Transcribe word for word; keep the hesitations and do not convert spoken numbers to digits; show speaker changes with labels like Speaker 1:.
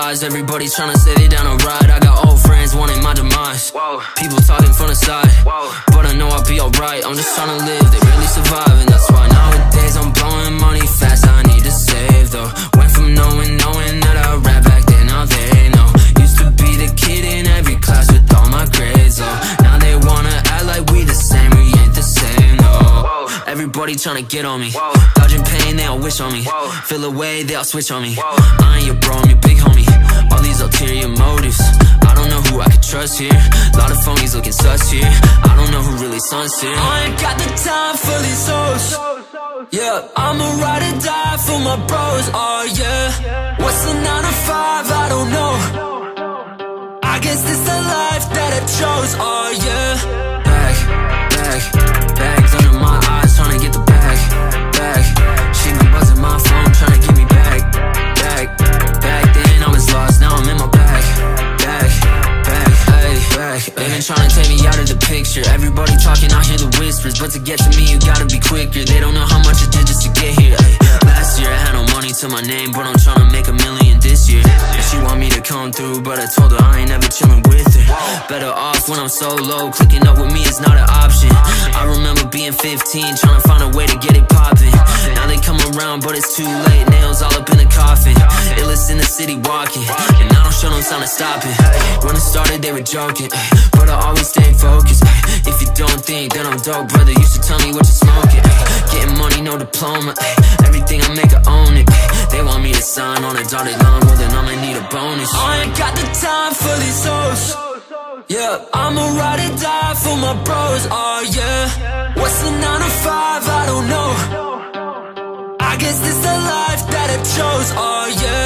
Speaker 1: lies. Everybody tryna say they down to ride. I got old friends wanting my demise. Whoa. People talking from the side. Whoa. But I know I'll be alright. I'm just tryna live, they really survive. And that's why nowadays I'm blowing money fast. I need to save though. Went from knowing, knowing that I rap back then, now they know. Used to be the kid in every class with all my grades low. Now they wanna act like we the same, we ain't the same, no. Whoa. Everybody tryna get on me. Whoa. Dodging pain, they all wish on me. Whoa. Feel away, they all switch on me. Whoa. I ain't your bro, I'm your big homie. All these ulterior motives, I don't know who I could trust here. Lot of phonies looking sus here. I don't know who really sincere. I ain't got the time for these hoes. Yeah, I'ma ride or die for my bros. Oh yeah, what's the nine to five? I don't know. I guess this the life that I chose. Oh yeah. Bag, bag, bags under my eyes, tryna get the bag, bag. She been buzzing my phone, tryna get me back, back. Back then I was lost, now I'm in my bag, bag, bag, hey, bag. They been tryna take me out of the picture. Everybody talking, I hear the whispers, but to get to me you gotta be quicker. They don't know how much it did just to get here. Ay, last year I had no money to my name, but I'm tryna make a million this year. And she want me to come through, but I told her I ain't never chillin' with her. Better off when I'm solo, clicking up with me is not an option. I remember being fifteen, tryna find a way to get it poppin'. Now they come around, but it's too late, nails all up in the coffin. Illest in the city walking, and I don't show no sign of stopping. When it started they were joking, but I always stay focused. If you don't think that I'm dope, brother, you should tell me what you're smoking. Getting money, no diploma, everything I make I own it. They want me to sign on a dotted line, well then I'ma need a bonus. I ain't got the time for these hoes. Yeah, I'ma ride or die for my bros. Oh yeah, what's the nine to five? I don't know. I guess this the life that I chose. Oh yeah.